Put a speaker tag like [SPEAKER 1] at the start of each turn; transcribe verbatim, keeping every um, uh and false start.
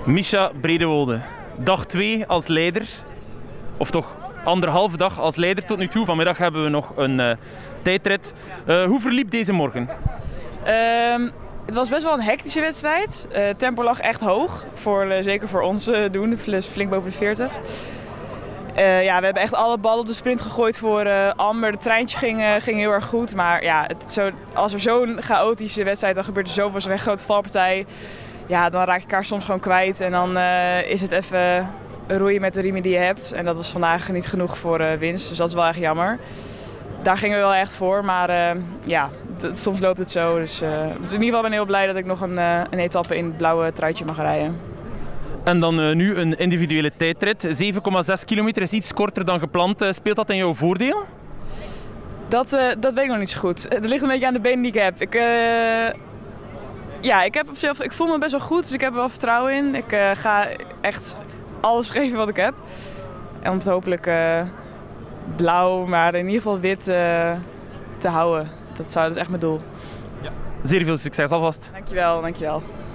[SPEAKER 1] Mischa Bredewolde, dag twee als leider, of toch anderhalve dag als leider tot nu toe. Vanmiddag hebben we nog een uh, tijdrit. Uh, hoe verliep deze morgen?
[SPEAKER 2] Um, het was best wel een hectische wedstrijd. Het uh, tempo lag echt hoog, voor, uh, zeker voor ons uh, doen, flink boven de veertig. Uh, ja, we hebben echt alle ballen op de sprint gegooid voor uh, Amber. Het treintje ging, uh, ging heel erg goed, maar ja, het, zo, als er zo'n chaotische wedstrijd, dan gebeurt er zoveel, zo'n grote valpartij. Ja, dan raak je elkaar soms gewoon kwijt en dan uh, is het even roeien met de riemen die je hebt. En dat was vandaag niet genoeg voor uh, winst, dus dat is wel echt jammer. Daar gingen we wel echt voor, maar uh, ja, d- soms loopt het zo. Dus, uh, dus in ieder geval ben ik heel blij dat ik nog een, uh, een etappe in het blauwe truitje mag rijden.
[SPEAKER 1] En dan uh, nu een individuele tijdrit. zeven komma zes kilometer is iets korter dan gepland. Uh, speelt dat in jouw voordeel?
[SPEAKER 2] Dat, uh, dat weet ik nog niet zo goed. Het ligt een beetje aan de benen die ik heb. Ik, uh, ja, ik, heb op zich, ik voel me best wel goed, dus ik heb er wel vertrouwen in. Ik uh, ga echt alles geven wat ik heb. En om het hopelijk uh, blauw, maar in ieder geval wit uh, te houden. Dat, zou, dat is echt mijn doel.
[SPEAKER 1] Ja. Zeer veel succes alvast.
[SPEAKER 2] Dankjewel, dankjewel.